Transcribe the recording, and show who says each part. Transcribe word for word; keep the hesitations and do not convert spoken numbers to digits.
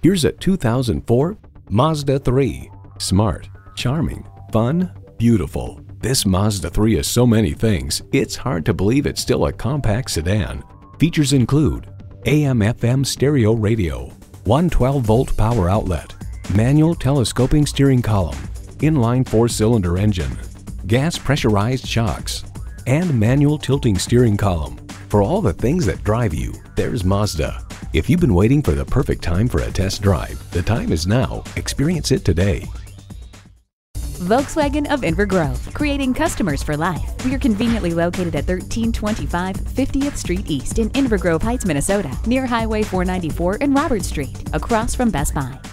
Speaker 1: Here's a two thousand four Mazda three. Smart, charming, fun, beautiful. This Mazda three is so many things, it's hard to believe it's still a compact sedan. Features include A M F M stereo radio, one twelve volt power outlet, manual telescoping steering column, inline four-cylinder engine, gas pressurized shocks, and manual tilting steering column. For all the things that drive you, there's Mazda. If you've been waiting for the perfect time for a test drive, the time is now. Experience it today.
Speaker 2: Volkswagen of Inver Grove, creating customers for life. We are conveniently located at thirteen twenty-five fiftieth Street East in Inver Grove Heights, Minnesota, near Highway four ninety-four and Robert Street, across from Best Buy.